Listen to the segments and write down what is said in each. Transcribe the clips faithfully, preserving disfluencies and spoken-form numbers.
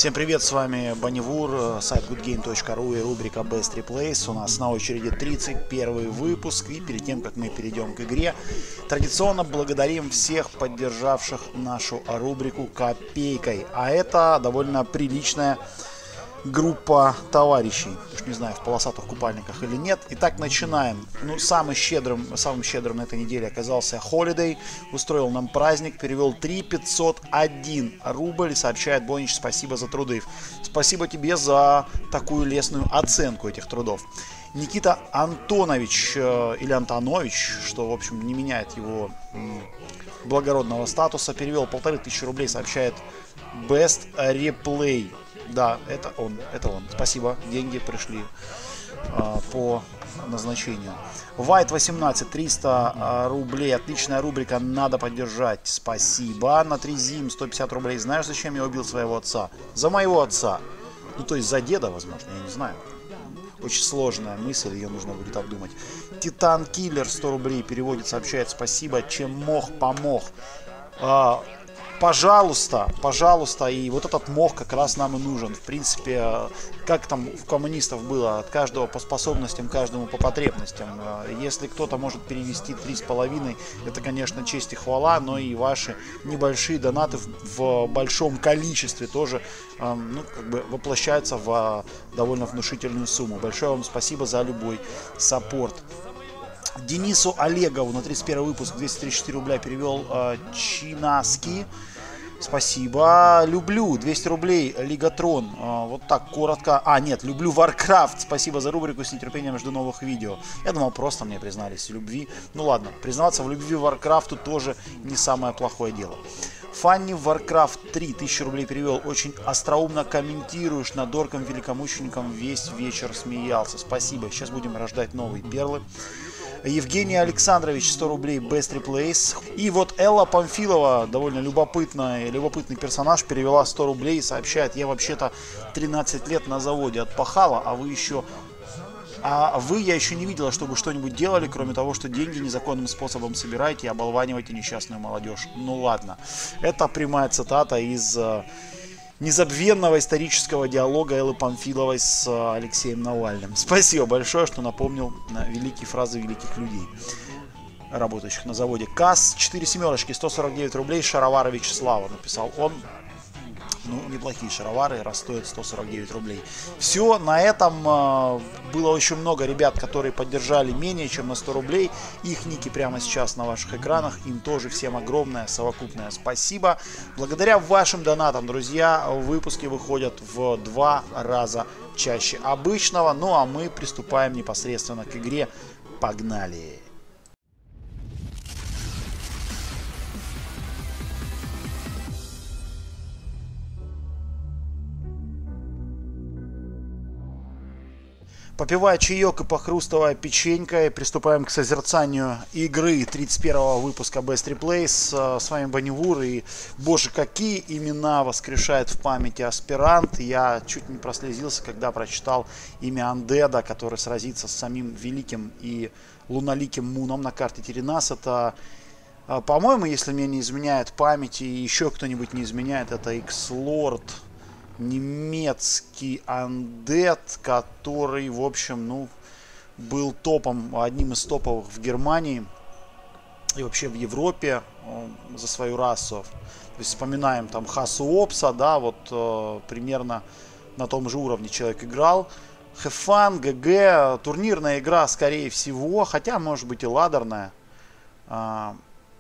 Всем привет, с вами Банивур, сайт гудгейм точка ру и рубрика Best Replays. У нас на очереди тридцать первый выпуск, и перед тем, как мы перейдем к игре, традиционно благодарим всех поддержавших нашу рубрику копейкой. А это довольно приличная группа товарищей. Уж не знаю, в полосатых купальниках или нет. Итак, начинаем. Ну, самым щедрым, самым щедрым на этой неделе оказался Holiday. Устроил нам праздник, перевел три тысячи пятьсот один рубль. Сообщает Бонич: спасибо за труды. Спасибо тебе за такую лестную оценку этих трудов. Никита Антонович, э, или Антонович, что, в общем, не меняет его м, благородного статуса, перевел полторы тысячи рублей. Сообщает Best Replay. Да, это он, это он. Спасибо, деньги пришли э, по назначению. White восемнадцать, триста рублей. Отличная рубрика, надо поддержать. Спасибо. На Тризим сто пятьдесят рублей. Знаешь, зачем я убил своего отца? За моего отца. Ну, то есть за деда, возможно, я не знаю. Очень сложная мысль, ее нужно будет обдумать. Титан Киллер сто рублей переводит, сообщает: спасибо, чем мог, помог. А, Пожалуйста, пожалуйста, и вот этот мох как раз нам и нужен. В принципе, как там у коммунистов было, от каждого по способностям, каждому по потребностям. Если кто-то может перевести три с половиной, это, конечно, честь и хвала, но и ваши небольшие донаты в, в большом количестве тоже ну, как бы воплощаются в довольно внушительную сумму. Большое вам спасибо за любой саппорт. Денису Олегову на тридцать первый выпуск двести тридцать четыре рубля перевел э, Чинаски. Спасибо. Люблю двести рублей. Лигатрон. Э, вот так коротко. А, нет, люблю Warcraft. Спасибо за рубрику, с нетерпением жду новых видео. Я думал, просто мне признались в любви. Ну ладно, признаваться в любви Warcraft тоже не самое плохое дело. Фанни Warcraft три, тысячи рублей перевел. Очень остроумно комментируешь, над орком великомучеником весь вечер смеялся. Спасибо. Сейчас будем рождать новые перлы. Евгений Александрович, сто рублей, Best Replays. И вот Элла Памфилова, довольно любопытный, любопытный персонаж, перевела сто рублей и сообщает: я вообще-то тринадцать лет на заводе отпахала, а вы еще... А вы, я еще не видела, чтобы что-нибудь делали, кроме того, что деньги незаконным способом собираете и оболваниваете несчастную молодежь. Ну ладно, это прямая цитата из э, незабвенного исторического диалога Эллы Памфиловой с э, Алексеем Навальным. Спасибо большое, что напомнил на великие фразы великих людей, работающих на заводе. КАС четыре семерочки, сто сорок девять рублей, Шаровара Вячеслава, написал он. Ну, неплохие шаровары, раз стоят сто сорок девять рублей. Все, на этом э, было очень много ребят, которые поддержали менее чем на сто рублей. Их ники прямо сейчас на ваших экранах. Им тоже всем огромное совокупное спасибо. Благодаря вашим донатам, друзья, выпуски выходят в два раза чаще обычного. Ну, а мы приступаем непосредственно к игре. Погнали! Попивая чаек и похрустывая печенькой, приступаем к созерцанию игры тридцать первого выпуска Best Replays. С вами Банивур, и, боже, какие имена воскрешает в памяти аспирант. Я чуть не прослезился, когда прочитал имя Андеда, который сразится с самим великим и луналиким Муном на карте Теренас. Это, по-моему, если мне не изменяет память, и еще кто-нибудь не изменяет, это X-Lord. Немецкий андед, который, в общем, ну, был топом, одним из топовых в Германии и вообще в Европе э, за свою расу. То есть вспоминаем там Хасу Опса, да, вот э, примерно на том же уровне человек играл. Хефан, ГГ, турнирная игра, скорее всего, хотя, может быть, и ладерная. Э,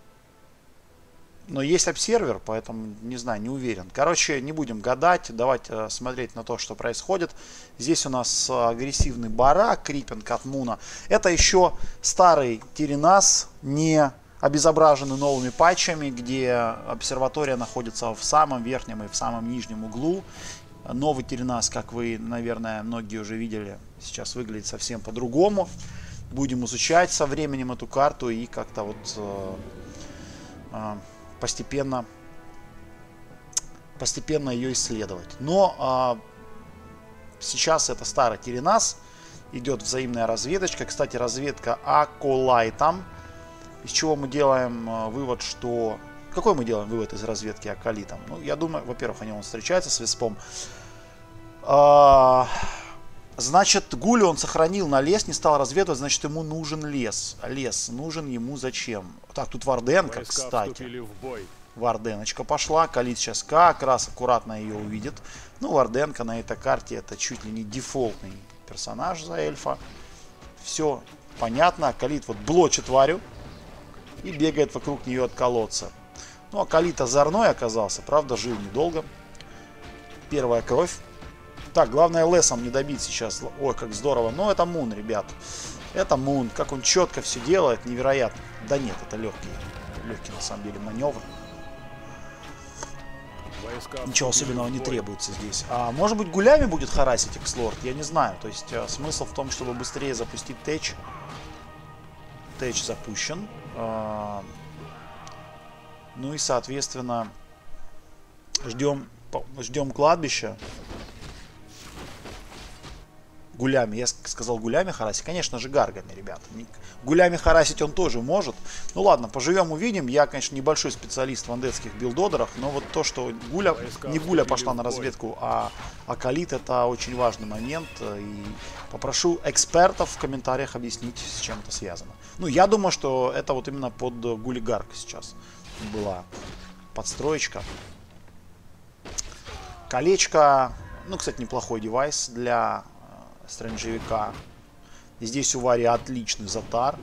Но есть обсервер, поэтому, не знаю, не уверен. Короче, не будем гадать, давайте э, смотреть на то, что происходит. Здесь у нас агрессивный барак, крипинг от Муна. Это еще старый Теренас, не обезображенный новыми патчами, где обсерватория находится в самом верхнем и в самом нижнем углу. Новый Теренас, как вы, наверное, многие уже видели, сейчас выглядит совсем по-другому. Будем изучать со временем эту карту и как-то вот... Э, э, постепенно, постепенно ее исследовать. Но а, сейчас это старый Теренас, идет взаимная разведочка. Кстати, разведка Аколайтом, из чего мы делаем а, вывод, что Какой мы делаем вывод из разведки Акалитом? Ну, я думаю, во-первых, они он встречается с Виспом. А, значит, Гулю он сохранил на лес, не стал разведывать, значит, ему нужен лес. Лес нужен ему зачем? Так, тут Варденка, войска, кстати. Варденочка пошла. Акалит сейчас как раз аккуратно ее увидит. Ну, Варденка на этой карте это чуть ли не дефолтный персонаж за эльфа. Все понятно. Акалит вот блочит Варю и бегает вокруг нее от колодца. Ну, Акалит озорной оказался, правда, жил недолго. Первая кровь. Так, главное лесом не добить сейчас. Ой, как здорово. Но это Мун, ребят. Это Мун. Как он четко все делает, невероятно. Да нет, это легкий. Легкий, на самом деле, маневр. Ничего особенного не требуется здесь. А может быть, гулями будет харасить Экслорд? Я не знаю. То есть, э, смысл в том, чтобы быстрее запустить тэч. Тэч запущен. Э, ну и, соответственно, ждем, ждем кладбища. Гулями. Я сказал гулями харасить. Конечно же, гаргами, ребята. Гулями харасить он тоже может. Ну ладно, поживем, увидим. Я, конечно, небольшой специалист в андетских билдодерах, но вот то, что Гуля, не Гуля пошла на разведку, а Акалит, это очень важный момент. И попрошу экспертов в комментариях объяснить, с чем это связано. Ну, я думаю, что это вот именно под Гули-гарк сейчас была подстроечка. Колечко. Ну, кстати, неплохой девайс для стрэнджевика. Здесь у Вари отличный затар.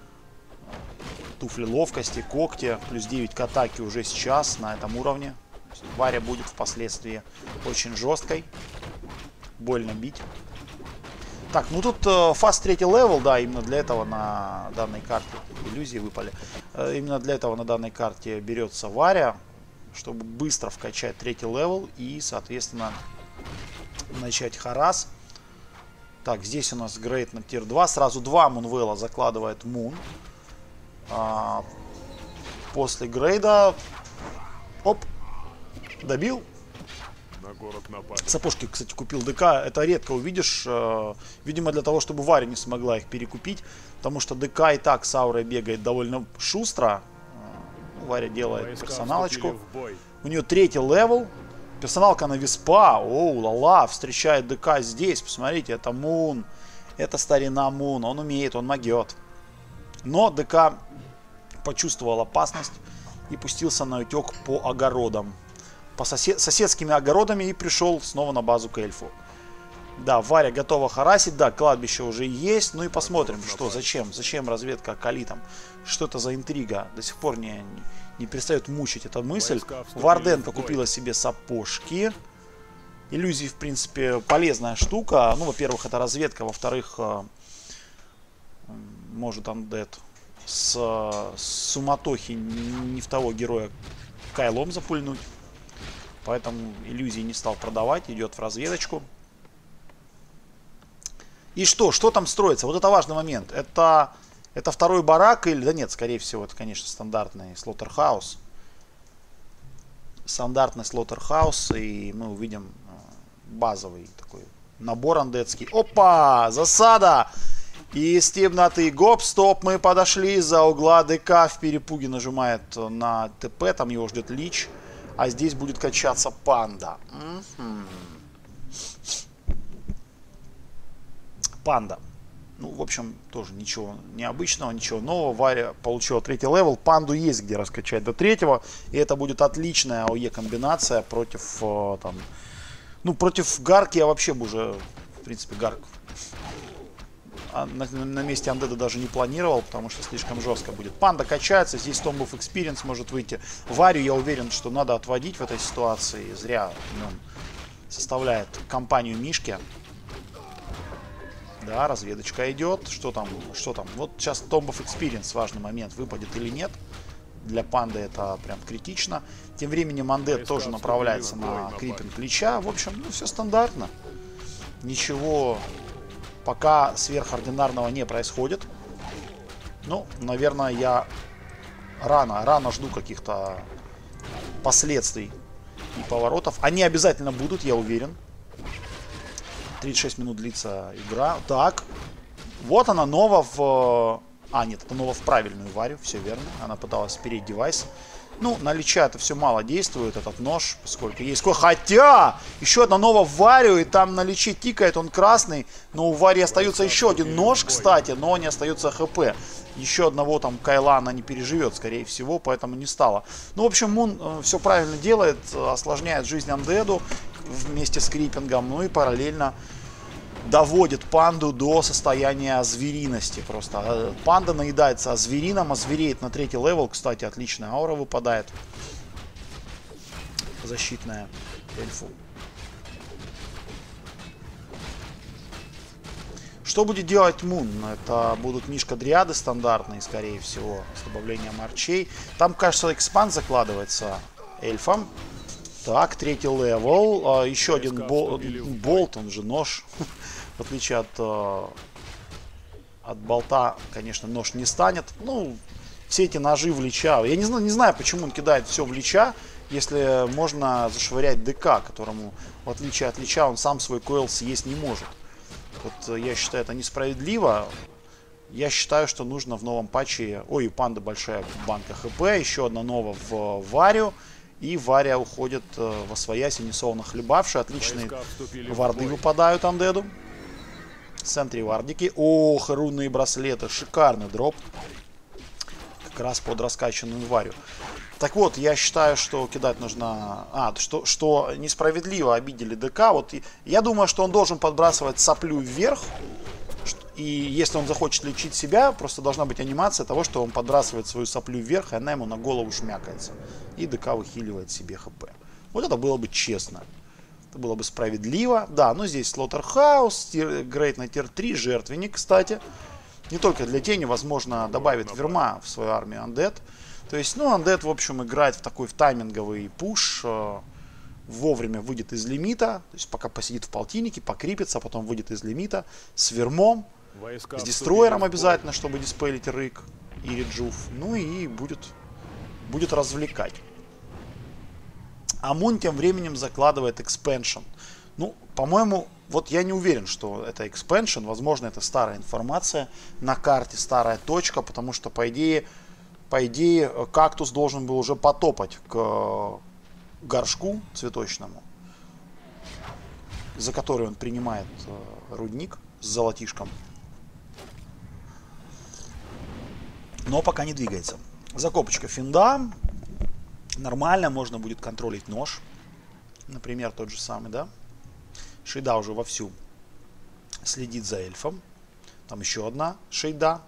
Туфли ловкости, когти. Плюс девять к атаке уже сейчас на этом уровне. Варя будет впоследствии очень жесткой. Больно бить. Так, ну тут э, фаст третий левел, да, именно для этого на данной карте. Иллюзии выпали. Э, именно для этого на данной карте берется Варя. Чтобы быстро вкачать третий левел и, соответственно, начать харас. Так, здесь у нас грейд на тир два. Сразу два Мунвелла закладывает Мун. А, после грейда... Оп! Добил. На город напали. Сапожки, кстати, купил ДК. Это редко увидишь. Э, видимо, для того, чтобы Варя не смогла их перекупить. Потому что ДК и так с аурой бегает довольно шустро. Э, Варя делает войска персоналочку. У нее третий левел. Персоналка на Виспа. Оу, ла-ла. Встречает ДК здесь. Посмотрите, это Мун. Это старина Мун. Он умеет, он могет. Но ДК почувствовал опасность и пустился на утек по огородам. По сосед... соседскими огородами и пришел снова на базу к эльфу. Да, Варя готова харасить. Да, кладбище уже есть. Ну и посмотрим, что, зачем. Зачем разведка Акалитом. Что это за интрига. До сих пор не, не, не перестает мучить эта мысль. Варденка купила себе сапожки. Иллюзии, в принципе, полезная штука. Ну, во-первых, это разведка. Во-вторых, может андет с, с суматохи не в того героя кайлом запульнуть. Поэтому иллюзии не стал продавать. Идет в разведочку. И что? Что там строится? Вот это важный момент. Это, это второй барак или... Да нет, скорее всего, это, конечно, стандартный слоттерхаус. Стандартный слоттерхаус. И мы увидим базовый такой набор андетский. Опа! Засада! И из темноты гоп-стоп мы подошли. За угла ДК в перепуге нажимает на ТП. Там его ждет Лич. А здесь будет качаться панда. Mm-hmm. Панда. Ну, в общем, тоже ничего необычного, ничего нового. Варя получила третий левел. Панду есть где раскачать до третьего. И это будет отличная АОЕ комбинация против, там, ну, против Гарки я вообще бы уже, в принципе, Гарк на, на месте андеда даже не планировал, потому что слишком жестко будет. Панда качается, здесь Tomb of Experience может выйти. Варю, я уверен, что надо отводить в этой ситуации. Зря он составляет компанию Мишки. Да, разведочка идет. Что там? Что там? Вот сейчас Tomb of Experience, важный момент, выпадет или нет. Для панды это прям критично. Тем временем андед тоже направляется на крипинг Лича. В общем, ну все стандартно. Ничего пока сверхординарного не происходит. Ну, наверное, я рано, рано жду каких-то последствий и поворотов. Они обязательно будут, я уверен. тридцать шесть минут длится игра. Так, вот она нова в... А, нет, это нова в правильную Варю, все верно. Она пыталась спереть девайс. Ну, на Лича это все мало действует, этот нож, поскольку есть... Хотя, еще одна нова в Варию, и там на Личе тикает, он красный. Но у Вари остается еще один нож, кстати, но не остается ХП. Еще одного там Кайла она не переживет, скорее всего, поэтому не стало. Ну, в общем, Мун э, все правильно делает, осложняет жизнь Андеду вместе с Крипингом, ну и параллельно доводит панду до состояния звериности. Просто панда наедается зверином, а звереет на третий левел. Кстати, отличная аура выпадает. Защитная эльфу. Что будет делать Мун? Это будут Мишка-дриады стандартные, скорее всего, с добавлением арчей. Там, кажется, экспанд закладывается эльфом. Так, третий левел. Еще один бол болт, он же нож. В отличие от, э, от болта, конечно, нож не станет. Ну, все эти ножи в Лича. Я не знаю, не знаю, почему он кидает все в Лича, если можно зашвырять ДК, которому, в отличие от Лича, он сам свой койл съесть не может. Вот я считаю, это несправедливо. Я считаю, что нужно в новом патче... Ой, у панды большая банка ХП. Еще одна нова в Варию. И Вария уходит э, во своясь, несовно хлебавшие. Отличные варды выпадают Андеду. В центре вардики. Ох, рунные браслеты. Шикарный дроп. Как раз под раскачанную Варию. Так вот, я считаю, что кидать нужно... А, что, что несправедливо обидели ДК. Вот я думаю, что он должен подбрасывать соплю вверх. И если он захочет лечить себя, просто должна быть анимация того, что он подбрасывает свою соплю вверх, и она ему на голову шмякается. И ДК выхиливает себе ХП. Вот это было бы честно. Это было бы справедливо. Да, ну здесь Слоттерхаус, Грейт на тир три, жертвенник, кстати. Не только для тени, возможно, добавит Верма в свою армию Undead. То есть, ну, Undead, в общем, играет в такой в тайминговый пуш. Вовремя выйдет из лимита. То есть, пока посидит в полтиннике, покрипится, а потом выйдет из лимита. С Вермом. Войска с Дестройером обязательно, чтобы диспелить Рык и Реджуф. Ну и будет, будет развлекать. А Мун тем временем закладывает экспеншн. Ну, по-моему, вот я не уверен, что это экспеншн. Возможно, это старая информация на карте, старая точка. Потому что, по идее, по идее, кактус должен был уже потопать к горшку цветочному, за который он принимает рудник с золотишком. Но пока не двигается. Закопочка финда. Нормально, можно будет контролить нож. Например, тот же самый, да. Шейда уже вовсю следит за эльфом. Там еще одна шейда.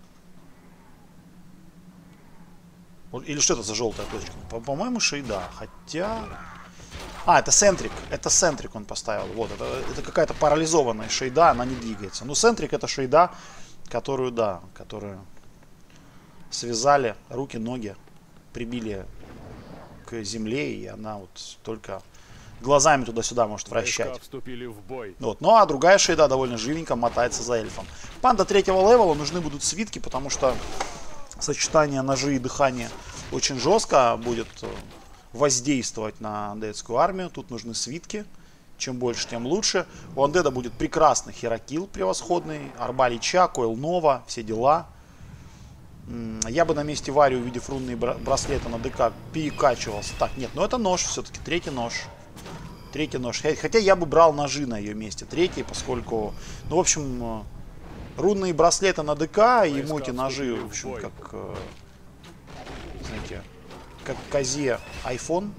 Или что это за желтая точка? По-моему, шейда. Хотя... А, это центрик. Это центрик он поставил. Вот, это, это какая-то парализованная шейда, она не двигается. Ну, центрик это шейда, которую, да, которую связали руки, ноги, прибили к земле, и она вот только глазами туда-сюда может вращать. Вступили в бой. Вот. Ну, а другая шейда довольно живенько мотается за эльфом. Панда третьего левела, нужны будут свитки, потому что сочетание ножи и дыхания очень жестко будет воздействовать на андедскую армию. Тут нужны свитки. Чем больше, тем лучше. У Андеда будет прекрасный Херакил превосходный. Арба Лича, Койл Нова, все дела. Я бы на месте Вари, увидев рунные браслеты на ДК, перекачивался. Так, нет, но это нож все-таки. Третий нож. Третий нож. Хотя я бы брал ножи на ее месте. Третий, поскольку... Ну, в общем, рунные браслеты на ДК, и ему эти ножи, в общем, как... Знаете, как козе iPhone.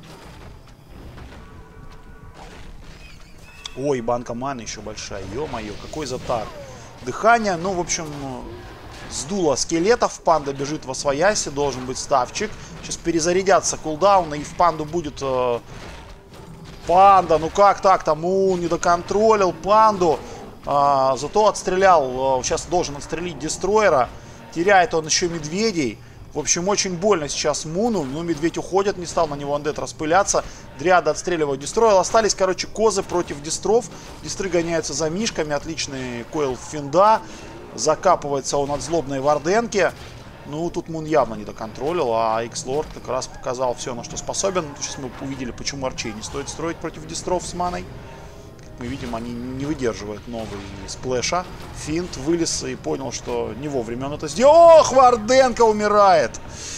Ой, банка маны еще большая. Ё-моё, какой затар. Дыхание, ну, в общем... Сдуло скелетов, панда бежит во свояси, должен быть ставчик. Сейчас перезарядятся кулдауны, и в панду будет... Э, панда, ну как так-то? Мун не доконтролил панду. Э, зато отстрелял, э, сейчас должен отстрелить Дестройера. Теряет он еще медведей. В общем, очень больно сейчас Муну. Но медведь уходит, не стал на него Андед распыляться. Дриады отстреливают Дестройл. Остались, короче, козы против Дестров. Дестры гоняются за мишками. Отличный койл финда. Закапывается он от злобной варденки. Ну, тут Мун явно не доконтролил, а Икс-Лорд как раз показал все, на что способен. Сейчас мы увидели, почему арчей не стоит строить против Дестров с маной. Как мы видим, они не выдерживают новый сплэша. Финт вылез и понял, что не вовремя он это сделал. Ох, Варденка умирает!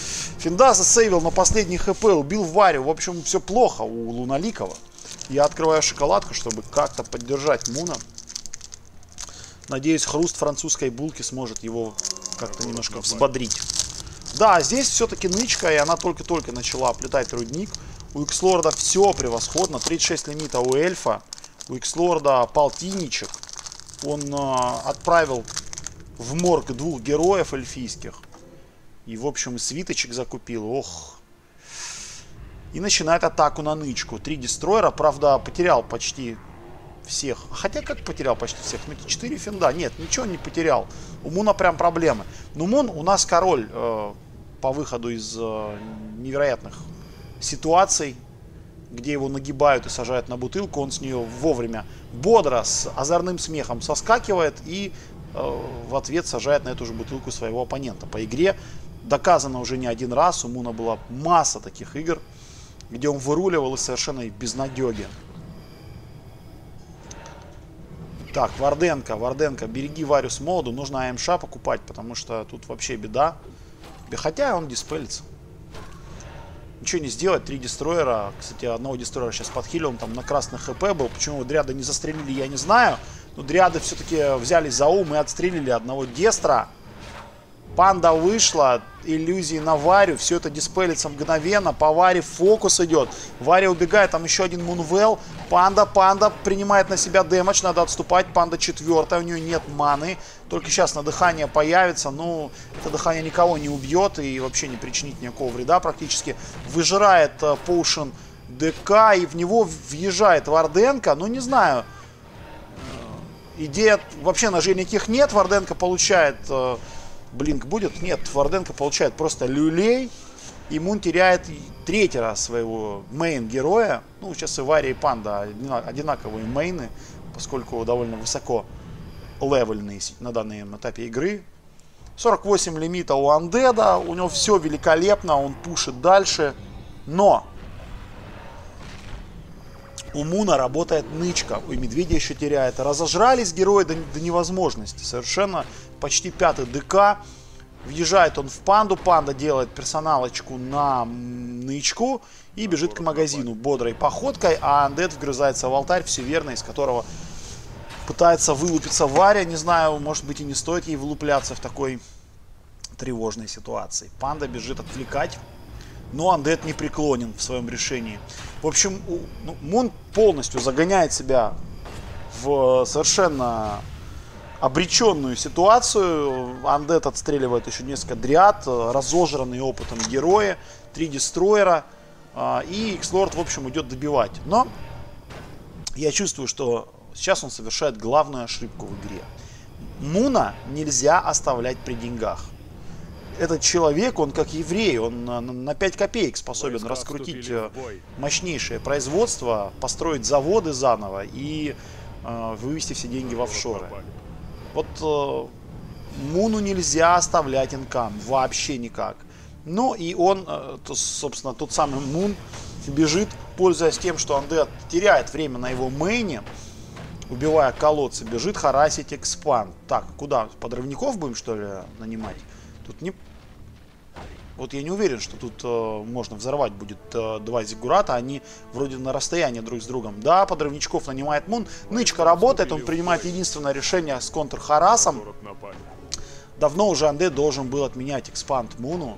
Финда засейвил на последний хп, убил Варю. В общем, все плохо у Луналикова. Я открываю шоколадку, чтобы как-то поддержать Муна. Надеюсь, хруст французской булки сможет его как-то немножко взбодрить. Да, здесь все-таки нычка, и она только-только начала оплетать рудник. У Икслорда все превосходно. тридцать шесть лимита у эльфа. У Икслорда полтинничек. Он э, отправил в морг двух героев эльфийских. И, в общем, свиточек закупил. Ох. И начинает атаку на нычку. Три дестройера. Правда, потерял почти всех. Хотя, как потерял почти всех? Ну, четыре финда. Нет, ничего не потерял. У Муна прям проблемы. Но Мун у нас король э, по выходу из э, невероятных ситуаций, где его нагибают и сажают на бутылку. Он с нее вовремя бодро, с озорным смехом соскакивает и э, в ответ сажает на эту же бутылку своего оппонента. По игре доказано уже не один раз. У Муна была масса таких игр, где он выруливал из совершенно безнадеги. Так, Варденко, Варденко, береги Варю с молоду. Нужно АМШ покупать, потому что тут вообще беда. Хотя он диспелится. Ничего не сделать, три дестройера. Кстати, одного дестройера сейчас подхилил, он там на красных хп был. Почему дриады не застрелили, я не знаю. Но дриады все-таки взялись за ум и отстрелили одного дестра. Панда вышла, иллюзии на Варю, все это диспелится мгновенно, по Варе фокус идет, Варя убегает, там еще один Мунвелл, Панда, Панда принимает на себя дэмэдж, надо отступать, Панда четвертая, у нее нет маны, только сейчас на дыхание появится, ну, это дыхание никого не убьет и вообще не причинит никакого вреда практически, выжирает Поушен ДК и в него въезжает Варденко, ну, не знаю, идея, вообще ножей никаких нет, Варденко получает... Блинк будет? Нет, Варденко получает просто люлей. И Мун теряет третий раз своего мейн-героя. Ну, сейчас и Варя, и Панда одинаковые мейны, поскольку довольно высоко левельные на данном этапе игры. сорок восемь лимита у Андеда. У него все великолепно, он пушит дальше. Но у Муна работает нычка. У Медведя еще теряет. Разожрались герои до, до невозможности. Совершенно почти пятый ДК. Въезжает он в Панду. Панда делает персоналочку на нычку. И бежит к магазину бодрой походкой. А Андед вгрызается в алтарь. Все верно, из которого пытается вылупиться Варя. Не знаю, может быть и не стоит ей вылупляться в такой тревожной ситуации. Панда бежит отвлекать. Но Андед не преклонен в своем решении. В общем, ну, Мун полностью загоняет себя в совершенно обреченную ситуацию. Андед отстреливает еще несколько дриад, разожранные опытом герои, три дестройера. И Икслорд, в общем, идет добивать. Но я чувствую, что сейчас он совершает главную ошибку в игре. Муна нельзя оставлять при деньгах. Этот человек, он как еврей, он на пять копеек способен Войска раскрутить мощнейшее производство, построить заводы заново и э, вывести все деньги в офшоры. Вот э, Муну нельзя оставлять инкам, вообще никак. Ну и он, э, то, собственно, тот самый Мун бежит, пользуясь тем, что Андед теряет время на его мейне, убивая колодцы, бежит харасить экспанд. Так, куда? Подрывников будем, что ли, нанимать? Тут не... Вот я не уверен, что тут э, можно взорвать будет э, два зиггурата. Они вроде на расстоянии друг с другом. Да, подрывничков нанимает Мун. Нычка работает, он принимает единственное решение с контр-харасом. Давно уже Андед должен был отменять экспанд Муну.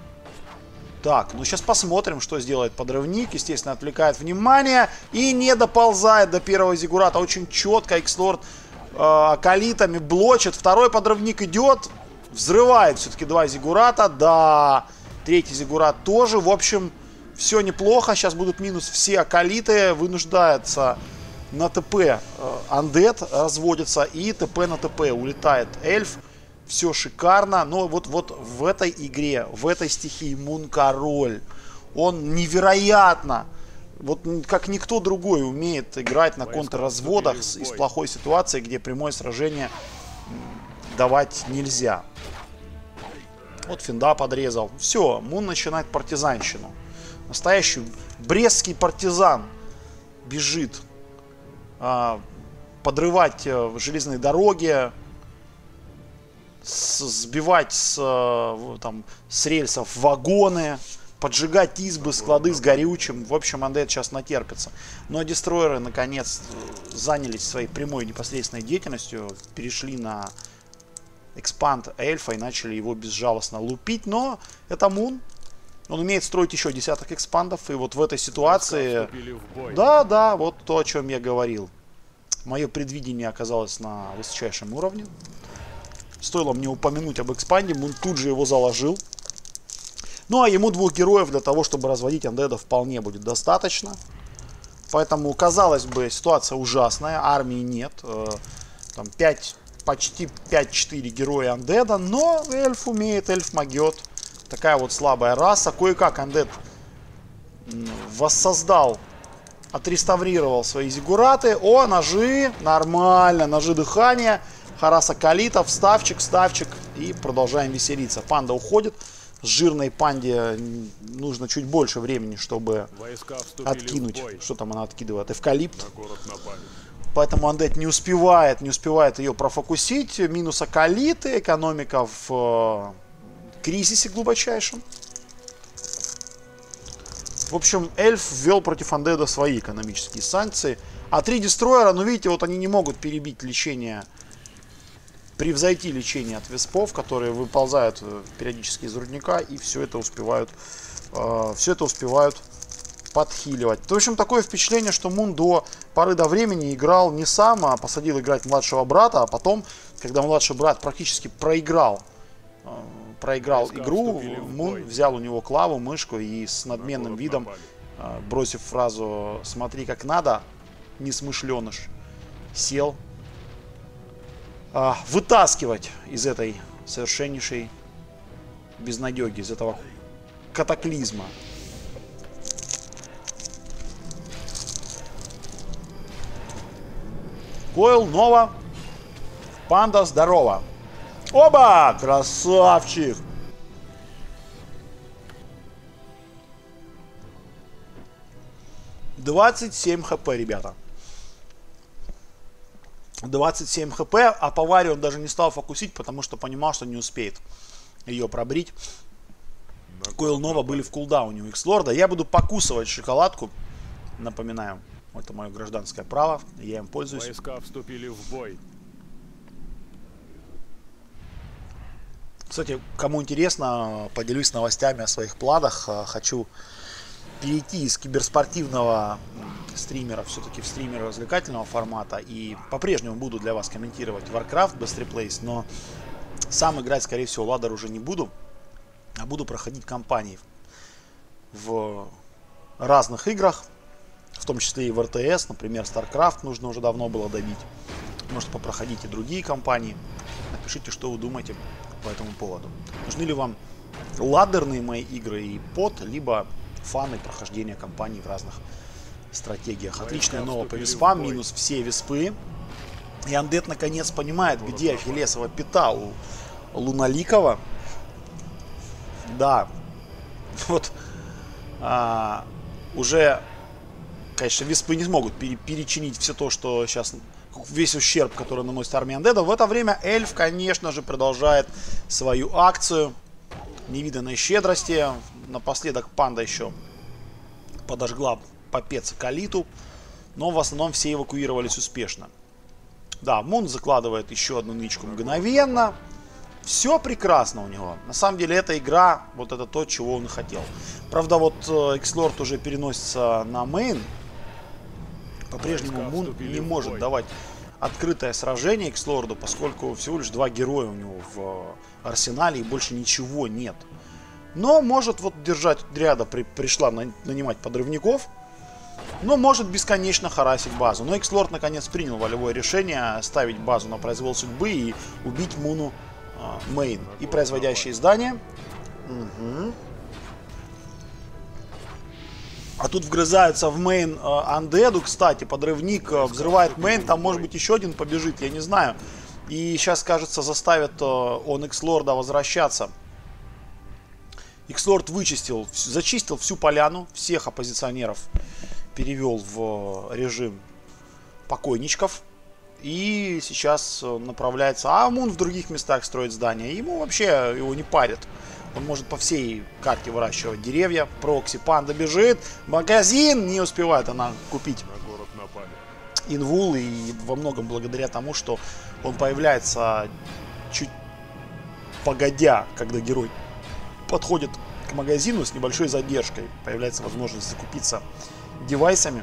Так, ну сейчас посмотрим, что сделает подрывник. Естественно, отвлекает внимание и не доползает до первого зиггурата. Очень четко Икслорд э, акалитами блочит. Второй подрывник идет. Взрывает все-таки два зиггурата. Да, третий зиггурат тоже. В общем, все неплохо. Сейчас будут минус все акалиты. Вынуждается на ТП Андед разводится. И ТП на ТП улетает эльф. Все шикарно. Но вот, вот в этой игре, в этой стихии Мун король. Он невероятно, вот как никто другой, умеет играть на контрразводах из плохой ситуации, где прямое сражение давать нельзя. Вот Финда подрезал. Все, Мун начинает партизанщину. Настоящий брестский партизан бежит а, подрывать а, железные дороги, с, сбивать с, там, с рельсов вагоны, поджигать избы, склады с горючим. В общем, Undead сейчас натерпится. Но дестройеры, наконец, занялись своей прямой непосредственной деятельностью, перешли на экспанд эльфа и начали его безжалостно лупить. Но это Мун. Он умеет строить еще десяток экспандов. И вот в этой ситуации... Да, да, вот то, о чем я говорил. Мое предвидение оказалось на высочайшем уровне. Стоило мне упомянуть об экспанде, Мун тут же его заложил. Ну, а ему двух героев для того, чтобы разводить андеда, вполне будет достаточно. Поэтому, казалось бы, ситуация ужасная. Армии нет. Там пять, почти пять-четыре героя андеда. Но эльф умеет, эльф могет. Такая вот слабая раса. Кое-как андед воссоздал, отреставрировал свои зиггураты. О, ножи. Нормально. Ножи дыхания. Хараса Калита. Вставчик, вставчик. И продолжаем веселиться. Панда уходит. С жирной панде нужно чуть больше времени, чтобы откинуть. Что там она откидывает? Эвкалипт. Поэтому Undead не успевает, не успевает ее профокусить. Минус Акалиты. Экономика в э, кризисе глубочайшем. В общем, эльф ввел против Undead свои экономические санкции. А три дестройера, ну видите, вот они не могут перебить лечение, превзойти лечение от веспов, которые выползают периодически из рудника и все это успевают, э, все это успевают подхиливать. В общем, такое впечатление, что Мун до поры до времени играл не сам, а посадил играть младшего брата, а потом, когда младший брат практически проиграл, э, проиграл игру, Мун взял у него клаву, мышку и с надменным видом, э, бросив фразу «смотри как надо, несмышленыш», сел вытаскивать из этой совершеннейшей безнадеги, из этого катаклизма. Койл, Нова, Панда, здорово. Оба! Красавчик! двадцать семь хп, ребята. двадцать семь хп, а по Варе он даже не стал фокусить, потому что понимал, что не успеет ее пробрить. Койл Нова были в кулдауне у Икс-лорда. Я буду покусывать шоколадку. Напоминаю, это мое гражданское право, я им пользуюсь. Войска вступили в бой. Кстати, кому интересно, поделюсь новостями о своих планах. Хочу перейти из киберспортивного стримера все-таки в стримера развлекательного формата. И по-прежнему буду для вас комментировать Warcraft Best Replays, но сам играть, скорее всего, ладер уже не буду, а буду проходить кампании в разных играх, в том числе и в эр тэ эс, например, StarCraft нужно уже давно было добить. Может, попроходить и другие кампании. Напишите, что вы думаете по этому поводу. Нужны ли вам ладерные мои игры и под, либо фаны прохождения кампаний в разных стратегиях. Отличная новая по виспам, минус все виспы. И Undead наконец понимает, где Ахиллесова пята у Луналикова. Да, вот а, уже, конечно, виспы не смогут пере перечинить все то, что сейчас, весь ущерб, который наносит армия Undead. В это время эльф, конечно же, продолжает свою акцию невиданной щедрости. Напоследок Панда еще подожгла попец Калиту, но в основном все эвакуировались успешно. Да, Мун закладывает еще одну нычку мгновенно. Все прекрасно у него. На самом деле эта игра, вот это то, чего он и хотел. Правда, вот Икс-лорд уже переносится на мейн. По-прежнему Мун не может давать открытое сражение Икс-лорду, поскольку всего лишь два героя у него в арсенале и больше ничего нет. Но может вот держать ряда, при, пришла на, нанимать подрывников. Но может бесконечно харасить базу. Но Икс-лорд наконец принял волевое решение ставить базу на произвол судьбы и убить Муну э, мейн. И производящее здание. Угу. А тут вгрызаются в мейн Undead, кстати, подрывник э, взрывает мейн. Там может быть еще один побежит, я не знаю. И сейчас, кажется, заставит э, он Икс-лорда возвращаться. Икс-лорд вычистил, зачистил всю поляну, всех оппозиционеров перевел в режим покойничков. И сейчас направляется. А Мун в других местах строит здания. Ему вообще его не парит. Он может по всей карте выращивать деревья. Прокси, панда бежит. Магазин не успевает она купить. На город напали. Инвул. И во многом благодаря тому, что он появляется чуть погодя, когда герой подходит к магазину с небольшой задержкой. Появляется возможность закупиться девайсами.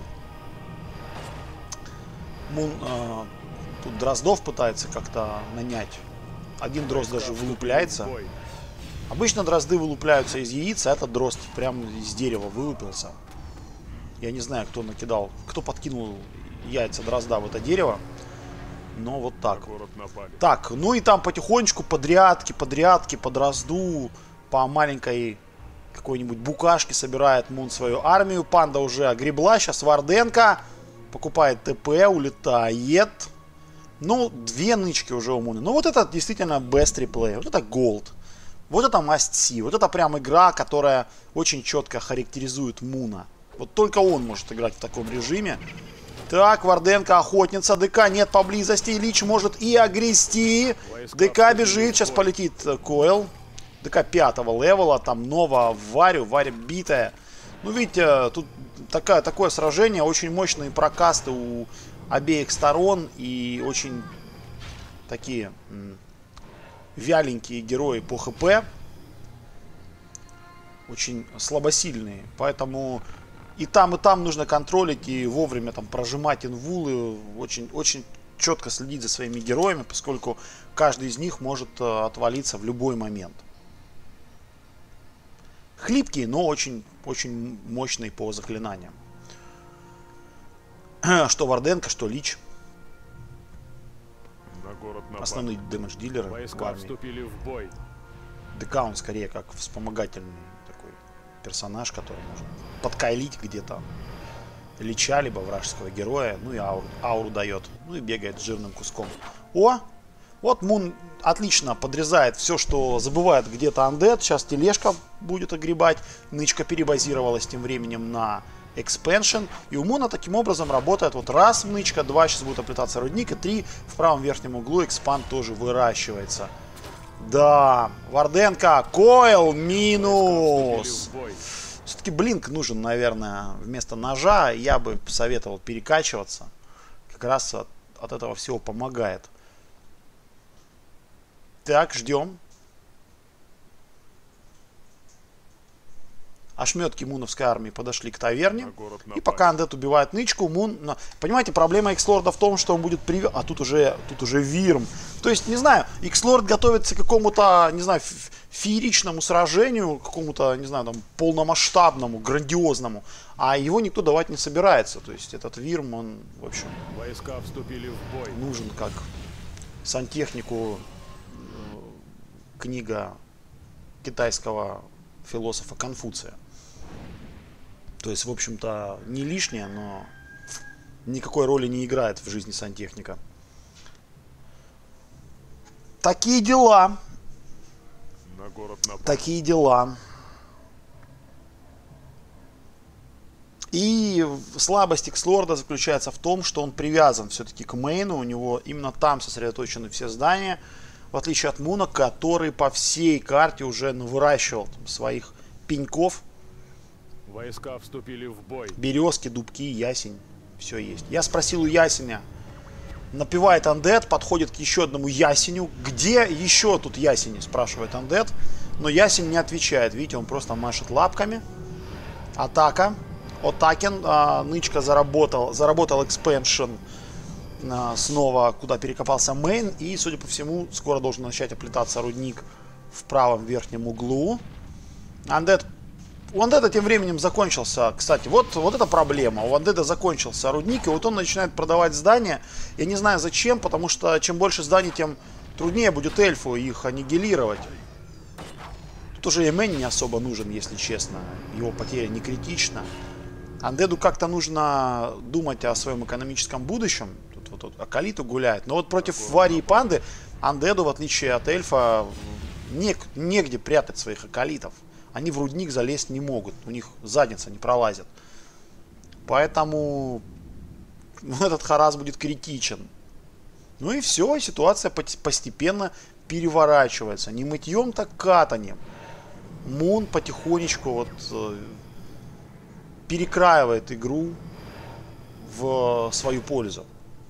Мун э, тут Дроздов пытается как-то нанять. Один дрозд даже вылупляется. Обычно дрозды вылупляются из яиц, а этот дрозд прям из дерева вылупился. Я не знаю, кто накидал, кто подкинул яйца дрозда в это дерево. Но вот так. Так, ну и там потихонечку подрядки, подрядки, по дрозду, по маленькой какой-нибудь букашке собирает Мун свою армию. Панда уже огребла, сейчас Варденко покупает ТП, улетает. Ну, две нычки уже у Муна. Ну, вот это действительно best replay. Вот это gold. Вот это must see. Вот это прям игра, которая очень четко характеризует Муна. Вот только он может играть в таком режиме. Так, Варденко, охотница. ДК нет поблизости. Лич может и огрести. ДК бежит. Сейчас полетит Койл. ДК пятого левела. Там Нова в Варю. Варя битая. Ну, видите, тут такая, такое сражение. Очень мощные прокасты у обеих сторон. И очень такие вяленькие герои по ХП. Очень слабосильные. Поэтому и там, и там нужно контролить и вовремя там прожимать инвулы. Очень, очень четко следить за своими героями, поскольку каждый из них может отвалиться в любой момент. Хлипкие, но очень, очень мощные по заклинаниям. Что Варденко, что Лич. На город напали. Основные дэмэдж-дилеры в армии. Вступили в бой. ДК он скорее как вспомогательный такой персонаж, который может подкайлить где-то Лича, либо вражеского героя. Ну и ауру, ауру дает. Ну и бегает с жирным куском. О! Вот Мун отлично подрезает все, что забывает где-то Undead. Сейчас тележка будет огребать. Нычка перебазировалась тем временем на Expansion. И у Муна таким образом работает вот раз нычка, два сейчас будет оплетаться рудник, и три в правом верхнем углу экспанд тоже выращивается. Да, Варденко, Койл минус. Все-таки блинк нужен, наверное, вместо ножа. Я бы советовал перекачиваться. Как раз от, от этого всего помогает. Так, ждем. Ошметки муновской армии подошли к таверне. И пока Undead убивает нычку, Мун... Понимаете, проблема Икслорда в том, что он будет привез... А тут уже, тут уже Вирм. То есть, не знаю, Икслорд готовится к какому-то, не знаю, фееричному сражению, какому-то, не знаю, там, полномасштабному, грандиозному. А его никто давать не собирается. То есть, этот Вирм, он, в общем... Войска вступили в бой. Нужен как сантехнику книга китайского философа Конфуция. То есть, в общем-то, не лишнее, но никакой роли не играет в жизни сантехника. Такие дела. На город напали. Такие дела. И слабость Икслорда заключается в том, что он привязан все-таки к мейну. У него именно там сосредоточены все здания. В отличие от Муна, который по всей карте уже выращивал там своих пеньков. Войска вступили в бой. Березки, дубки, ясень. Все есть. Я спросил у ясеня. Напевает Undead, подходит к еще одному ясеню. Где еще тут ясени? Спрашивает Undead. Но ясень не отвечает. Видите, он просто машет лапками. Атака. Отакен. А, нычка заработал. Заработал экспеншн. А, снова куда перекопался мейн. И, судя по всему, скоро должен начать оплетаться рудник в правом верхнем углу. Undead... У Undead тем временем закончился, кстати, вот, вот эта проблема. У Undead закончился рудник, и вот он начинает продавать здания. Я не знаю зачем, потому что чем больше зданий, тем труднее будет эльфу их аннигилировать. Тут уже Эмэн не особо нужен, если честно. Его потеря не критична. Undead'у как-то нужно думать о своем экономическом будущем. Тут вот, вот Акалиту гуляет. Но вот против Вари и Панды Undead'у, в отличие от эльфа, не, негде прятать своих Акалитов. Они в рудник залезть не могут. У них задница не пролазит. Поэтому этот харас будет критичен. Ну и все, ситуация постепенно переворачивается. Не мытьем, так катанием. Мун потихонечку вот э, перекраивает игру в свою пользу.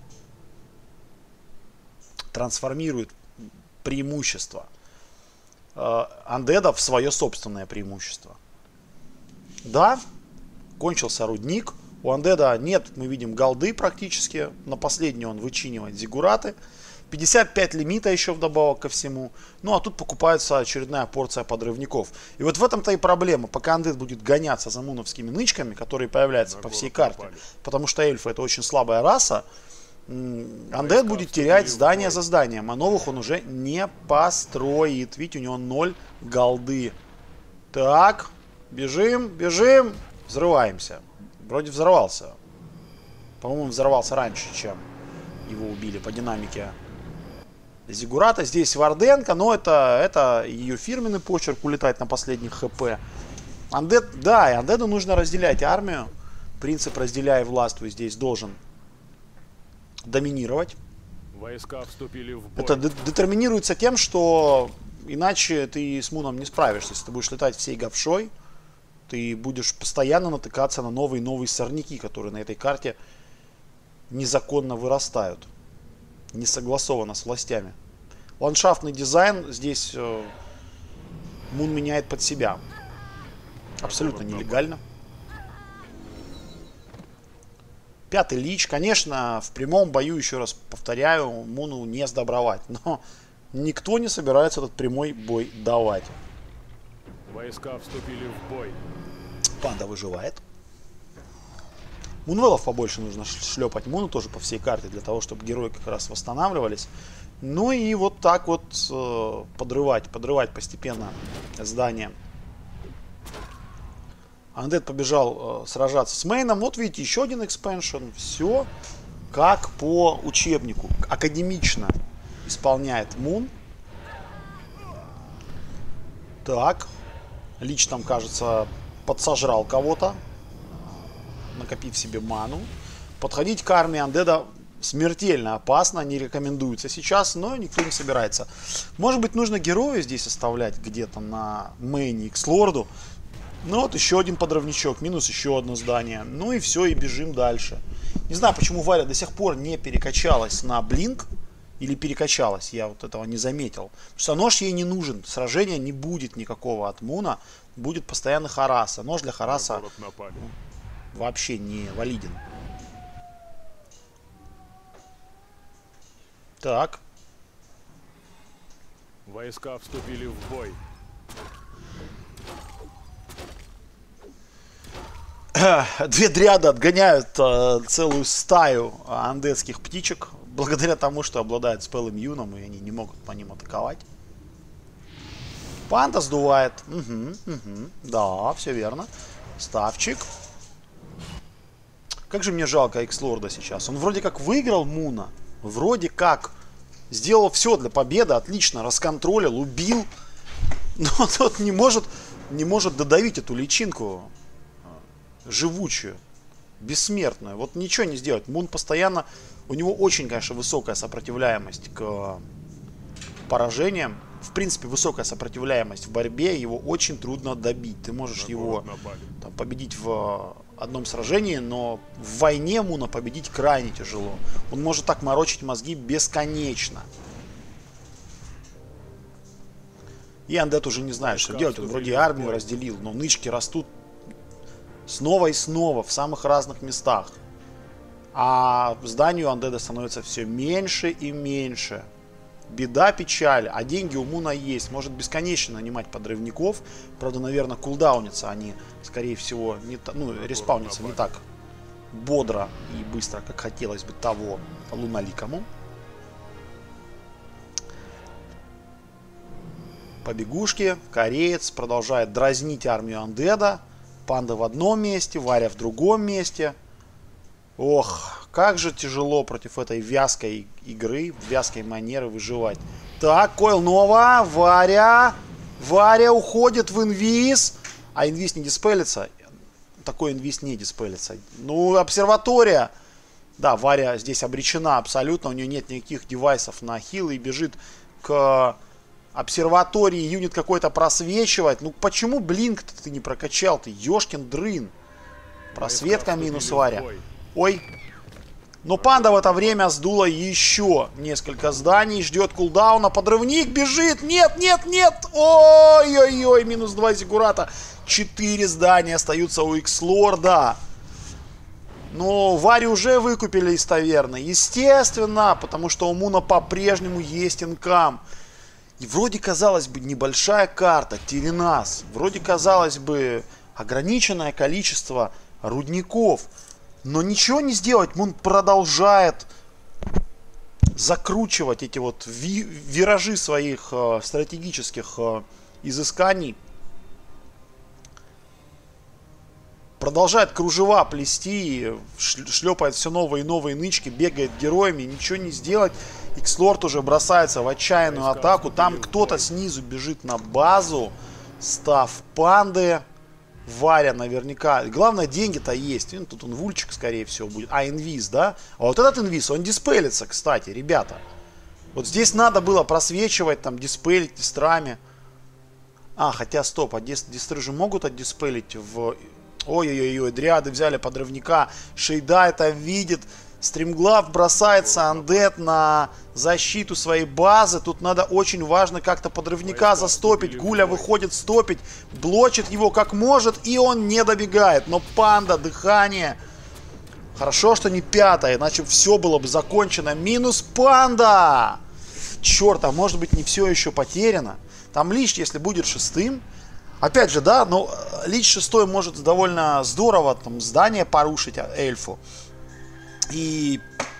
Трансформирует преимущество Undead в свое собственное преимущество. Да, кончился рудник. У Undead нет, мы видим, голды практически. На последний он вычинивает зиггураты. пятьдесят пять лимита еще вдобавок ко всему. Ну а тут покупается очередная порция подрывников. И вот в этом-то и проблема. Пока Undead будет гоняться за муновскими нычками, которые появляются по всей карте. Потому что эльфы это очень слабая раса. Undead будет терять здание за зданием. А новых он уже не построит. Видите, у него ноль голды. Так, бежим, бежим. Взрываемся. Вроде взорвался. По-моему, взорвался раньше, чем его убили по динамике зиггурата. Здесь Варденко, но это, это ее фирменный почерк, улетать на последних хп. Undead, да, и Undead'у нужно разделять армию. Принцип «разделяй, властвуй» здесь должен доминировать. Войска вступили в бой. Это детерминируется тем, что иначе ты с Муном не справишься. Если ты будешь летать всей говшой, ты будешь постоянно натыкаться на новые и новые сорняки, которые на этой карте незаконно вырастают. Не согласовано с властями. Ландшафтный дизайн здесь э, Мун меняет под себя. Абсолютно нелегально. Пятый лич. Конечно, в прямом бою, еще раз повторяю, Муну не сдобровать. Но никто не собирается этот прямой бой давать. Войска вступили в бой. Панда выживает. Мунвеллов побольше нужно шлепать Муну тоже по всей карте, для того, чтобы герои как раз восстанавливались. Ну и вот так вот э, подрывать, подрывать постепенно здание. Undead побежал э, сражаться с мейном. Вот видите, еще один экспеншн. Все как по учебнику. Академично исполняет Мун. Так. Лич там, кажется, подсожрал кого-то, накопив себе ману. Подходить к армии Undead'а смертельно опасно, не рекомендуется сейчас, но никто не собирается. Может быть, нужно героя здесь оставлять где-то на мейне Икслорду. Ну вот еще один подрывничок, минус еще одно здание. Ну и все, и бежим дальше. Не знаю, почему Варя до сих пор не перекачалась на блинк. Или перекачалась, я вот этого не заметил. Потому что нож ей не нужен. Сражения не будет никакого от Муна. Будет постоянно Хараса. Нож для Хараса ну, вообще не валиден. Так. Войска вступили в бой. Две дриады отгоняют э, целую стаю андетских птичек. Благодаря тому, что обладают спеллом Юном, и они не могут по ним атаковать. Панда сдувает. Угу, угу. Да, все верно. Ставчик. Как же мне жалко Икслорда сейчас. Он вроде как выиграл Муна. Вроде как. Сделал все для победы. Отлично. Расконтролил, убил. Но тот не может, не может додавить эту личинку. Живучую. Бессмертную. Вот ничего не сделать. Мун постоянно... У него очень, конечно, высокая сопротивляемость к поражениям. В принципе, высокая сопротивляемость в борьбе. Его очень трудно добить. Ты можешь его там, победить в одном сражении, но в войне Муна победить крайне тяжело. Он может так морочить мозги бесконечно. И Undead уже не знает, что делать. Он вроде армию разделил, но нычки растут снова и снова в самых разных местах. А зданию Undead становится все меньше и меньше. Беда, печаль. А деньги у Муна есть. Может бесконечно нанимать подрывников. Правда, наверное, кулдаунятся они, скорее всего, не та, ну, респаунятся не так бодро и быстро, как хотелось бы того луналикому. Побегушки. Кореец продолжает дразнить армию Undead'а. Панда в одном месте, Варя в другом месте. Ох, как же тяжело против этой вязкой игры, вязкой манеры выживать. Так, Койл Нова, Варя. Варя уходит в инвиз. А инвиз не диспелится. Такой инвиз не диспелится. Ну, обсерватория. Да, Варя здесь обречена абсолютно. У нее нет никаких девайсов на хил. И бежит к обсерватории. Юнит какой-то просвечивает. Ну почему блинк-то ты не прокачал? Ты ёшкин дрын. Просветка минус Варя. Ой. Но панда в это время сдула еще несколько зданий. Ждет кулдауна. Подрывник бежит. Нет, нет, нет. Ой-ой-ой. Минус два зиггурата. Четыре здания остаются у Икс-лорда. Но Варю уже выкупили из таверны. Естественно. Потому что у Муна по-прежнему есть инкам. И вроде, казалось бы, небольшая карта. Теренас. Вроде, казалось бы, ограниченное количество рудников. Но ничего не сделать. Мун продолжает закручивать эти вот ви виражи своих э, стратегических э, изысканий. Продолжает кружева плести. Шлепает все новые и новые нычки. Бегает героями. Ничего не сделать. Икс-лорд уже бросается в отчаянную атаку. Там кто-то снизу бежит на базу. Став панды. Варя наверняка. Главное, деньги-то есть. Ну, тут он вульчик, скорее всего, будет. А, инвиз, да? А вот этот инвиз, он диспелится, кстати, ребята. Вот здесь надо было просвечивать, там, диспелить дистрами. А, хотя, стоп, а дис дистры же могут отдиспелить в... Ой-ой-ой, дриады взяли подрывника. Шейда это видит. Стримглав бросается андед на защиту своей базы. Тут надо очень важно как-то подрывника застопить. Гуля выходит стопить. Блочит его как может. И он не добегает. Но панда, дыхание. Хорошо, что не пятая. Иначе все было бы закончено. Минус панда. Черт, а может быть не все еще потеряно. Там Лич, если будет шестым. Опять же, да, но Лич шестой может довольно здорово там здание порушить эльфу. И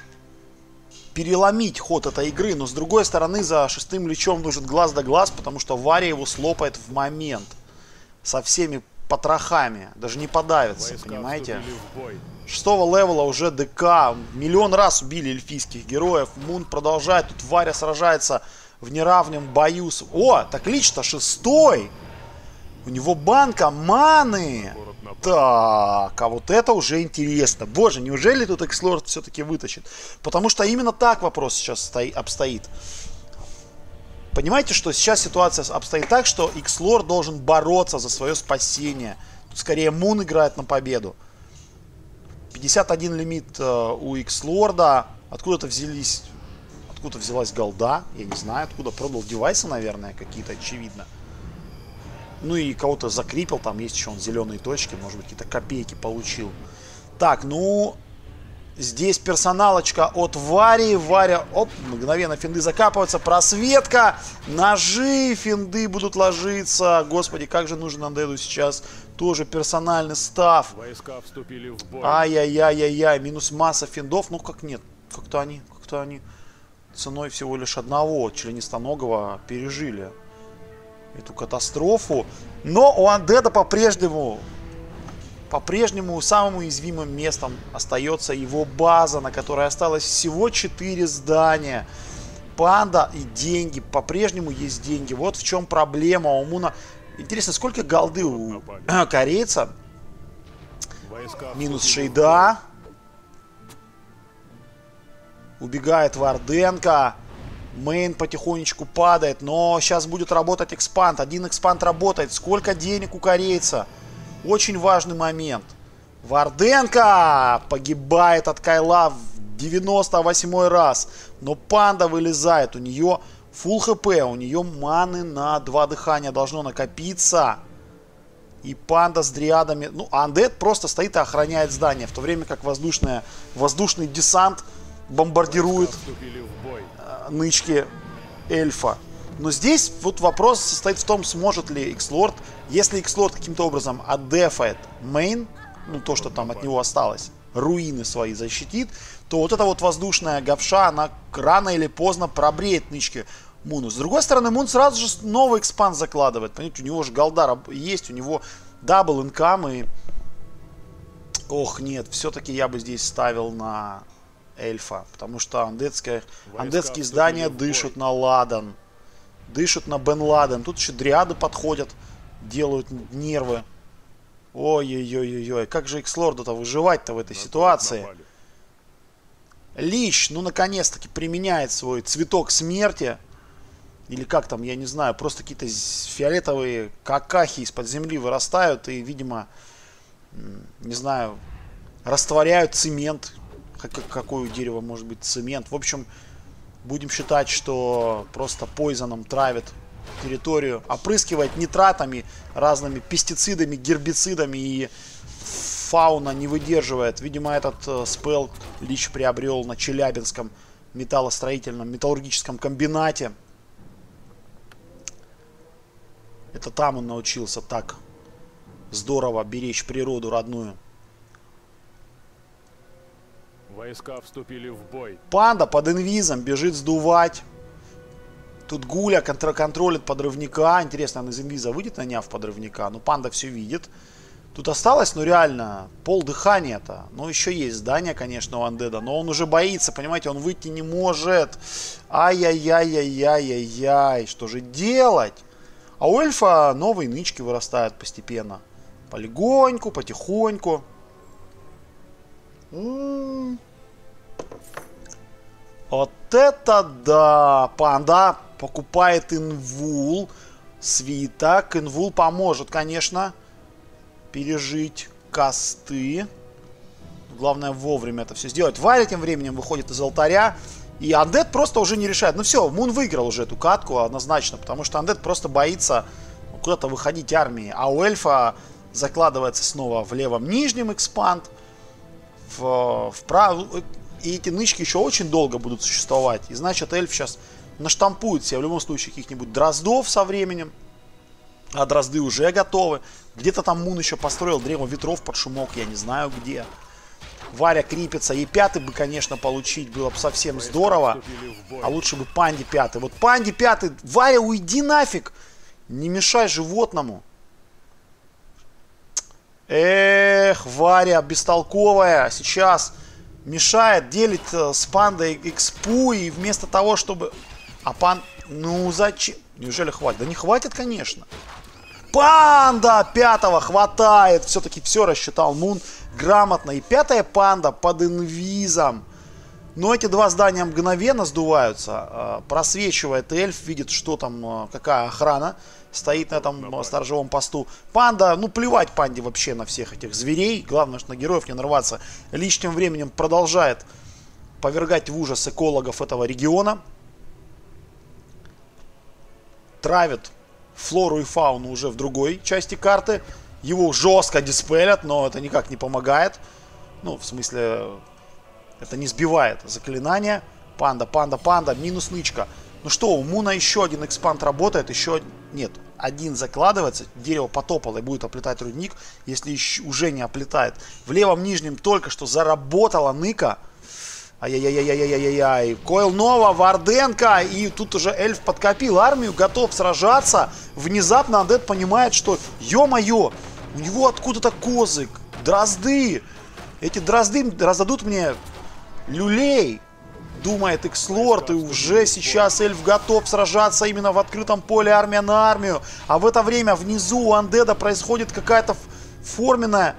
переломить ход этой игры. Но с другой стороны, за шестым Личом нужен глаз да глаз, потому что Варя его слопает в момент. Со всеми потрохами. Даже не подавится, войска, понимаете? Шестого левела уже ДК. Миллион раз убили эльфийских героев. Мун продолжает. Тут Варя сражается в неравном бою. С... О, так Лич-то шестой. У него банка маны. Так, а вот это уже интересно. Боже, неужели тут Икс-лорд все-таки вытащит? Потому что именно так вопрос сейчас стоит, обстоит. Понимаете, что сейчас ситуация обстоит так, что Икс-лорд должен бороться за свое спасение. Тут скорее Мун играет на победу. пятьдесят один лимит э, у Икс-лорда. Откуда-то взялись... Откуда взялась голда? Я не знаю, откуда. Продал девайсы, наверное, какие-то, очевидно. Ну и кого-то закрепил, там есть еще он зеленые точки, может быть какие-то копейки получил. Так, ну, здесь персоналочка от Вари. Варя, оп, мгновенно финды закапываются, просветка, ножи, финды будут ложиться. Господи, как же нужен андеду сейчас тоже персональный став. Войска вступили в бой. Ай-яй-яй-яй-яй, минус масса финдов, ну как нет, как-то они, как-то они ценой всего лишь одного членистоногого пережили эту катастрофу. Но у андеда по-прежнему по-прежнему самым уязвимым местом остается его база, на которой осталось всего четыре здания. Панда и деньги. По-прежнему есть деньги. Вот в чем проблема у Муна. Интересно, сколько голды у корейца? Минус Шейда. Убегает Варденко. Мейн потихонечку падает, но сейчас будет работать экспанд. Один экспанд работает. Сколько денег у корейца? Очень важный момент. Варденко погибает от Кайла в девяносто восьмой раз. Но панда вылезает. У нее фулл хп, у нее маны на два дыхания должно накопиться. И панда с дриадами... Ну, андед просто стоит и охраняет здание. В то время как воздушная, воздушный десант бомбардирует нычки эльфа. Но здесь вот вопрос состоит в том, сможет ли Икс-лорд, если Икс-лорд каким-то образом отдефает мейн, ну то, что там от него осталось, руины свои защитит, то вот эта вот воздушная говша, она рано или поздно пробреет нычки Муну. С другой стороны, Мун сразу же новый экспанд закладывает. Понимаете, у него же голда есть, у него дабл инкам и... Ох, нет, все-таки я бы здесь ставил на... эльфа, потому что андетские, андетские здания дышат на Ладан, дышат на Бен Ладен. Тут еще дриады подходят, делают нервы. Ой-ой-ой-ой, как же Икс-лорду-то выживать-то в этой ситуации? Лич, ну, наконец-таки применяет свой цветок смерти. Или как там, я не знаю, просто какие-то фиолетовые какахи из-под земли вырастают и, видимо, не знаю, растворяют цемент. Какое у дерева может быть цемент? В общем, будем считать, что просто пойзоном травит территорию, опрыскивает нитратами, разными пестицидами, гербицидами, и фауна не выдерживает. Видимо, этот э, спел Лич приобрел на Челябинском металлостроительном металлургическом комбинате. Это там он научился так здорово беречь природу родную. Войска вступили в бой. Панда под инвизом бежит сдувать. Тут Гуля контролит подрывника. Интересно, он из инвиза выйдет, наняв подрывника. Ну, панда все видит. Тут осталось, ну, реально, пол дыхания-то. Ну, еще есть здание, конечно, у Андеда. Но он уже боится, понимаете, он выйти не может. Ай-яй-яй-яй-яй-яй. Что же делать? А у эльфа новые нычки вырастают постепенно. Полегоньку, потихоньку. М-м-м. Вот это да! Панда покупает инвул. Свиток. Инвул поможет, конечно, пережить косты. Главное вовремя это все сделать. Варя тем временем выходит из алтаря. И Андед просто уже не решает. Ну все, Мун выиграл уже эту катку однозначно. Потому что Андед просто боится куда-то выходить армии. А у эльфа закладывается снова в левом нижнем экспанд. В, в прав... И эти нычки еще очень долго будут существовать. И значит, эльф сейчас наштампует себе в любом случае каких-нибудь дроздов со временем. А дрозды уже готовы. Где-то там Мун еще построил древо ветров под шумок. Я не знаю где. Варя крепится. И пятый бы, конечно, получить было бы совсем здорово. А лучше бы Панде пятый. Вот Панде пятый. Варя, уйди нафиг. Не мешай животному. Эх, Варя бестолковая. Сейчас мешает, делит с Пандой экспу. И вместо того, чтобы... А пан... Ну зачем? Неужели хватит? Да не хватит, конечно. Панда пятого хватает. Все-таки все рассчитал Мун грамотно. И пятая панда под инвизом. Но эти два здания мгновенно сдуваются. Просвечивает эльф. Видит, что там, какая охрана стоит на этом сторожевом посту. Панда, ну плевать Панде вообще на всех этих зверей. Главное, что на героев не нарваться. Лич тем временем продолжает повергать в ужас экологов этого региона. Травит флору и фауну уже в другой части карты. Его жестко диспелят, но это никак не помогает. Ну, в смысле, это не сбивает заклинание. Панда, панда, панда, минус нычка. Ну что, у Муна еще один экспанд работает, еще... Нет, один закладывается, дерево потопало и будет оплетать рудник, если еще уже не оплетает. В левом нижнем только что заработала ныка. Ай-яй-яй-яй-яй-яй-яй. Койл Нова, Варденко. И тут уже эльф подкопил армию, готов сражаться. Внезапно Андед понимает, что, ё-моё, у него откуда-то козык, дрозды. Эти дрозды раздадут мне люлей, думает Икслорд. И уже сейчас эльф готов сражаться именно в открытом поле, армия на армию. А в это время внизу у Андеда происходит какая-то форменная...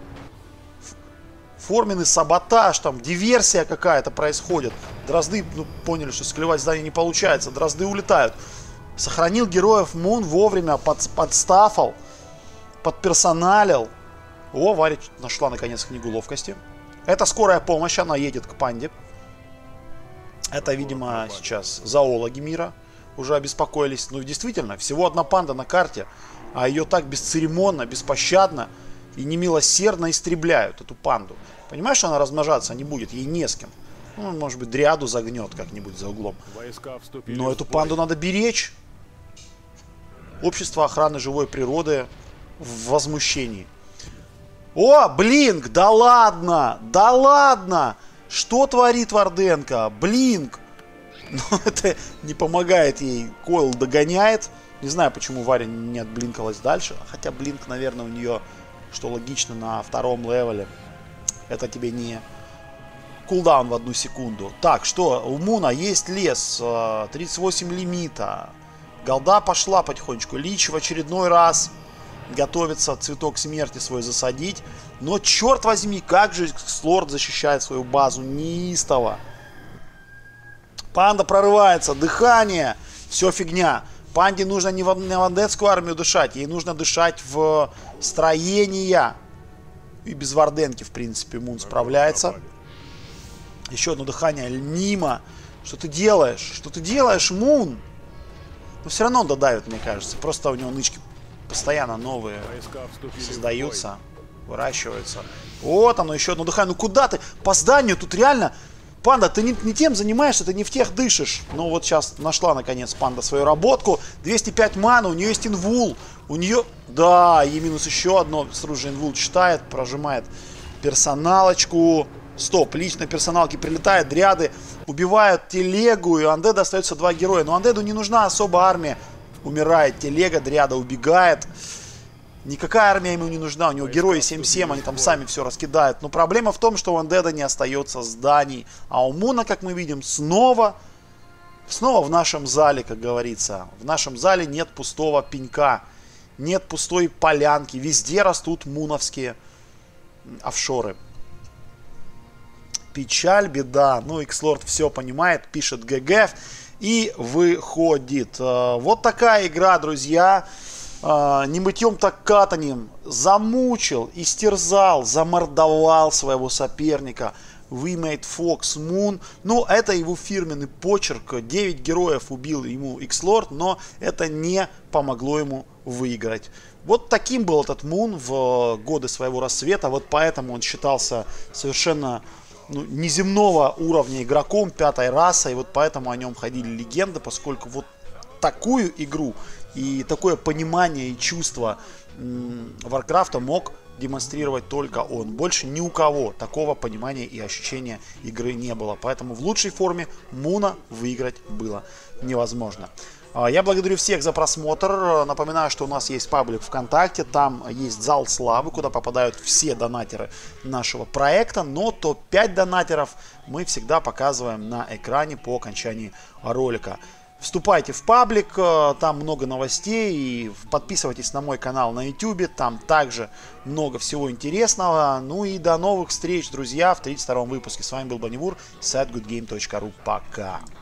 Форменный саботаж, там диверсия какая-то происходит. Дрозды, ну, поняли, что склевать здание не получается. Дрозды улетают. Сохранил героев Мун вовремя, под, подстафал, подперсоналил. О, Варя нашла наконец книгу ловкости. Это скорая помощь, она едет к Панде. Это, видимо, сейчас зоологи мира уже обеспокоились. Ну, действительно, всего одна панда на карте, а ее так бесцеремонно, беспощадно и немилосердно истребляют, эту панду. Понимаешь, что она размножаться не будет, ей не с кем. Ну, может быть, дриаду загнет как-нибудь за углом. Но эту панду надо беречь. Общество охраны живой природы в возмущении. О, Блинк, да ладно, да ладно. Что творит Варденко? Блинк. Но это не помогает ей. Койл догоняет. Не знаю, почему Варя не отблинкалась дальше. Хотя Блинк, наверное, у нее... Что логично, на втором левеле. Это тебе не кулдаун в одну секунду. Так, что? У Муна есть лес. тридцать восемь лимита. Голда пошла потихонечку. Лич в очередной раз готовится цветок смерти свой засадить. Но, черт возьми, как же Икслорд защищает свою базу неистово. Панда прорывается, дыхание, все фигня. Панде нужно не в вандетскую армию дышать, ей нужно дышать в строения. И без варденки, в принципе, Мун справляется. Еще одно дыхание, Нима. Что ты делаешь? Что ты делаешь, Мун? Но все равно он додавит, мне кажется. Просто у него нычки постоянно новые создаются, выращиваются. Вот оно, еще одно дыхание. Ну куда ты? По зданию тут реально... Панда, ты не, не тем занимаешься, ты не в тех дышишь. Ну вот сейчас нашла наконец Панда свою работку. двести пять мана, у нее есть инвул. У нее... Да, ей минус еще одно. Сразу же инвул читает, прожимает персоналочку. Стоп, лично персоналки прилетают, дряды убивают телегу, и Андеда остается два героя. Но Андеду не нужна особо армия. Умирает телега, дряда убегает. Никакая армия ему не нужна, у него герои семь семь, они там сами все раскидают. Но проблема в том, что у Андеда не остается зданий. А у Муна, как мы видим, снова, снова в нашем зале, как говорится. В нашем зале нет пустого пенька, нет пустой полянки. Везде растут муновские офшоры. Печаль, беда. Ну, Икслорд все понимает, пишет ГГ и выходит. Вот такая игра, друзья. Не мытьем, так катанием. Замучил, истерзал, замордовал своего соперника. We made Fox Moon. Ну, это его фирменный почерк. девять героев убил ему Икслорд, но это не помогло ему выиграть. Вот таким был этот Мун в годы своего рассвета. Вот поэтому он считался совершенно... Ну, неземного уровня игроком, пятой расой, и вот поэтому о нем ходили легенды, поскольку вот такую игру и такое понимание и чувство Варкрафта мог демонстрировать только он. Больше ни у кого такого понимания и ощущения игры не было, поэтому в лучшей форме Муна выиграть было невозможно. Я благодарю всех за просмотр. Напоминаю, что у нас есть паблик ВКонтакте. Там есть зал славы, куда попадают все донатеры нашего проекта. Но топ пять донатеров мы всегда показываем на экране по окончании ролика. Вступайте в паблик, там много новостей. И подписывайтесь на мой канал на ютубе. Там также много всего интересного. Ну и до новых встреч, друзья, в тридцать втором выпуске. С вами был Банивур, сайт гуд гейм точка ру. Пока.